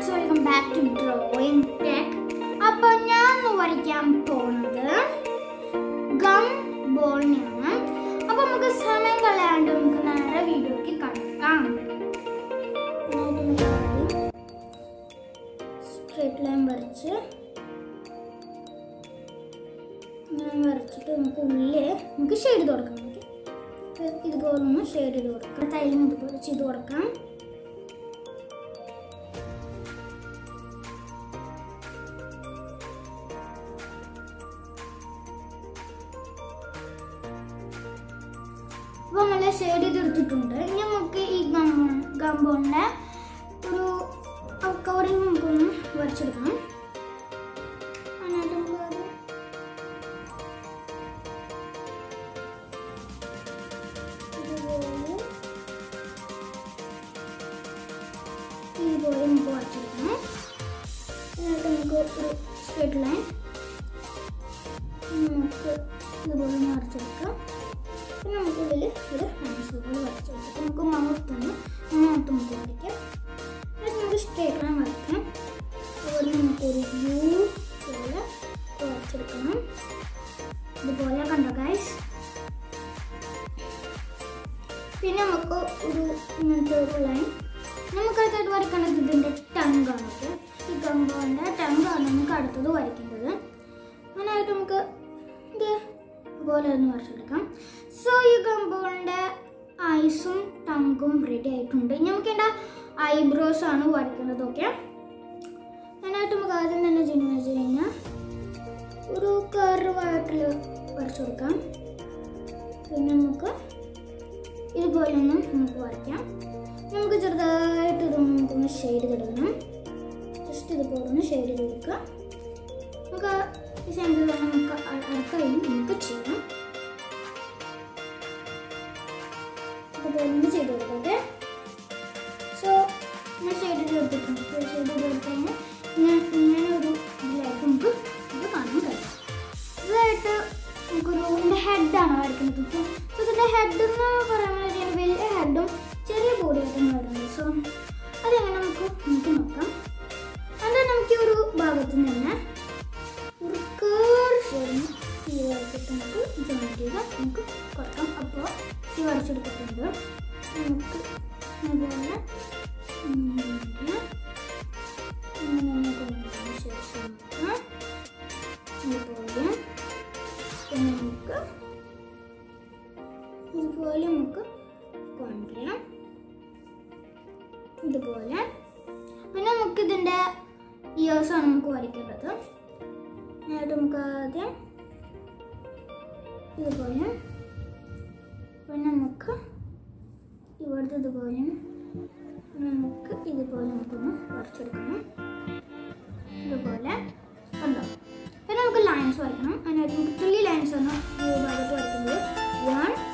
friends, welcome back to Drawing Tech. അപ്പോൾ ഞാൻ വരയ്ക്കാൻ പോകുന്നത് ഗം ബോളിനെയാണ്. അപ്പോൾ നമുക്ക് സമയം കളയാണ്ട് നമുക്ക് നേരെ വീഡിയോയ്ക്ക് കടക്കാം. സ്ട്രേറ്റ് ലൈൻ വരച്ചിട്ട് നമുക്ക് ഉള്ളിൽ നമുക്ക് ഷെയ്ഡ് കൊടുക്കാം. ഇതുപോലെ ഒന്ന് ഷെയ്ഡ് ചെയ്ത് കൊടുക്കാം. തൈലും ഇതുപോലെ ചെയ്ത് കൊടുക്കാം. അപ്പോൾ നമ്മൾ ഷെയ്ഡ് ചെയ്തെടുത്തിട്ടുണ്ട്. ഇനി നമുക്ക് ഈ ഗംബോണിൻ്റെ ഒരു കവറിങ് നമുക്കൊന്ന് വരച്ചെടുക്കണം. ഇതുപോലെ നമുക്ക് വരച്ചെടുക്കണം. എന്നിട്ട് നമുക്ക് ഒരു സ്ട്രേറ്റ് ലൈൻ നമുക്ക് ഇതുപോലെ വരച്ചെടുക്കാം. പിന്നെ നമുക്കുള്ളിൽ ഒരു ലൈൻസ് പോലെ വരച്ചെടുക്കാം. നമുക്ക് മൗത്തൊന്ന് നമുക്ക് വരയ്ക്കാം. എന്നിട്ട് നമുക്ക് സ്ട്രേറ്റ് ലൈൻ വരയ്ക്കാം. അതുപോലെ നമുക്കൊരു യു പോലെ വരച്ചെടുക്കണം. ഇതുപോലെ കണ്ടോ ഗൈസ്. പിന്നെ നമുക്ക് ഒരു ഇങ്ങനത്തെ ഒരു ലൈൻ നമുക്ക് അടുത്തായിട്ട് വരയ്ക്കേണ്ടത് ഇതിൻ്റെ ടങ്കാണ്. ഈ ഗംബോണിൻ്റെ ടങ്കാണ് നമുക്ക് അടുത്തത് വരയ്ക്കേണ്ടത്. അങ്ങനെയായിട്ട് നമുക്ക് ഇത് ഇതുപോലെ ഒന്ന് വരച്ചെടുക്കാം. സോ ഈ ഗംബോണിൻ്റെ ഐസും ടങ്കും റെഡി ആയിട്ടുണ്ട്. നമുക്ക് എൻ്റെ ഐബ്രോസ് ആണ് വരയ്ക്കേണ്ടത്. ഓക്കെ, അതിനായിട്ട് നമുക്ക് ആദ്യം തന്നെ ചെയ്യുന്നത് വെച്ച് കഴിഞ്ഞാൽ ഒരു കർവായിട്ട് വരച്ചു കൊടുക്കാം. പിന്നെ നമുക്ക് ഇതുപോലെ ഒന്ന് നമുക്ക് വരയ്ക്കാം. നമുക്ക് ചെറുതായിട്ട് ഇത് നമുക്കൊന്ന് ഷെയ്ഡ് കൊടുക്കണം. ജസ്റ്റ് ഇതുപോലെ ഒന്ന് ഷെയ്ഡ് ചെയ്ത് കൊടുക്കുക. നമുക്ക് ഈ സെൻറ്ററിൽ നമുക്ക് അടുത്തായി നമുക്ക് ചെയ്യാം. ഇതുപോലെ ഒന്ന് ചെയ്ത് കൊടുക്കാം. ഓക്കെ, സോ ഞാൻ ഷെയ്ഡ് ചെയ്ത് കൊടുത്തിട്ടുണ്ട്. ഷെയ്ഡ് ചെയ്ത് കൊടുത്തുകഴിഞ്ഞാൽ ഇങ്ങനെ ഒരു ഇതിലായിട്ട് നമുക്ക് ഇത് കാണാൻ കഴിയും. ഇതായിട്ട് നമുക്കൊരു ഇതിൻ്റെ ഹെഡാണ് വരയ്ക്കുന്നത്. സോ ഇതിൻ്റെ ഹെഡ് എന്ന് പറയുന്നത് വലിയ ഹെഡും ചെറിയ ബോഡിയായിട്ടാണ് വരുന്നത്. സോ അതെങ്ങനെ നമുക്ക് നോക്കാം. അത് നമുക്ക് ഒരു ഭാഗത്ത് നിന്ന് ഒരു കേർവ് സി വരച്ചിട്ട് നമുക്ക് ജോയിൻ ചെയ്ത് നമുക്ക് കൊടുക്കാം. അപ്പോൾ സി വരച്ചെടുത്തിട്ടുണ്ട്. നമുക്ക് അതുപോലെ ശേഷം ഇതുപോലെ നമുക്ക് കൊണ്ടുവരാം. ഇതുപോലെ പിന്നെ നമുക്ക് ഇതിൻ്റെ ഇയേഴ്സാണ് നമുക്ക് വരയ്ക്കേണ്ടത്. എന്നിട്ട് നമുക്ക് ആദ്യം ഇതുപോലെ പിന്നെ നമുക്ക് ഇവിടുത്തെ ഇതുപോലെ നമുക്ക് ഇതുപോലെ നമുക്കൊന്ന് വരച്ചെടുക്കണം. ഇതുപോലെ കണ്ടോ. പിന്നെ നമുക്ക് ലൈൻസ് വരയ്ക്കണം. അതിനായിട്ട് നമുക്ക് 3 ലൈൻസാണ് ഈ ഭാഗത്ത് വരയ്ക്കുന്നത്. 1